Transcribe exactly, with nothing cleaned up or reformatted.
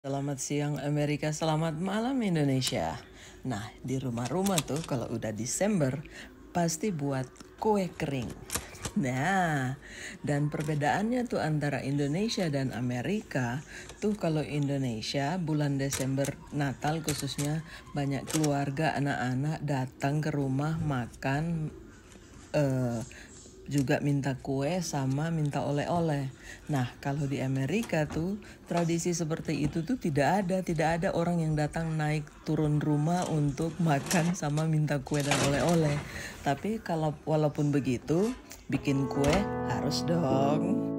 Selamat siang Amerika, selamat malam Indonesia. Nah, di rumah-rumah tuh kalau udah Desember pasti buat kue kering. Nah, dan perbedaannya tuh antara Indonesia dan Amerika tuh kalau Indonesia bulan Desember Natal khususnya banyak keluarga anak-anak datang ke rumah makan eh juga minta kue sama minta oleh-oleh. Nah, kalau di Amerika tuh tradisi seperti itu tuh tidak ada, tidak ada orang yang datang naik turun rumah untuk makan sama minta kue dan oleh-oleh. Tapi kalau walaupun begitu, bikin kue harus dong.